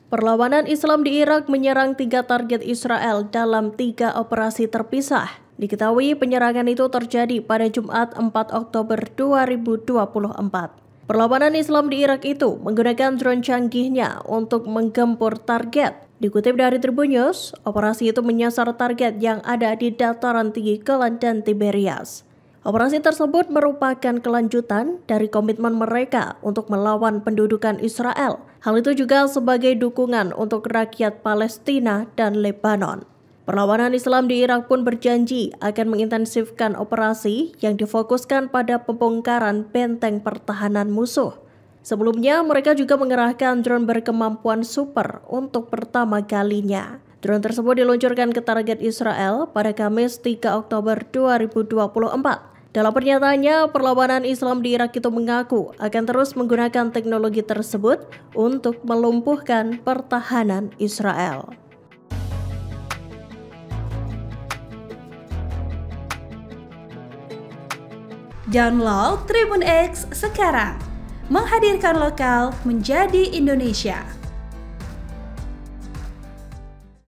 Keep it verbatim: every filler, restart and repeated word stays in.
Perlawanan Islam di Irak menyerang tiga target Israel dalam tiga operasi terpisah. Diketahui penyerangan itu terjadi pada Jumat empat Oktober dua ribu dua puluh empat. Perlawanan Islam di Irak itu menggunakan drone canggihnya untuk menggempur target. Dikutip dari Tribun News, operasi itu menyasar target yang ada di dataran tinggi Golan dan Tiberias. Operasi tersebut merupakan kelanjutan dari komitmen mereka untuk melawan pendudukan Israel. Hal itu juga sebagai dukungan untuk rakyat Palestina dan Lebanon. Perlawanan Islam di Irak pun berjanji akan mengintensifkan operasi yang difokuskan pada pembongkaran benteng pertahanan musuh. Sebelumnya, mereka juga mengerahkan drone berkemampuan super untuk pertama kalinya. Drone tersebut diluncurkan ke target Israel pada Kamis tiga Oktober dua ribu dua puluh empat. Dalam pernyataannya, perlawanan Islam di Irak itu mengaku akan terus menggunakan teknologi tersebut untuk melumpuhkan pertahanan Israel. Download Tribun X sekarang, menghadirkan lokal menjadi Indonesia.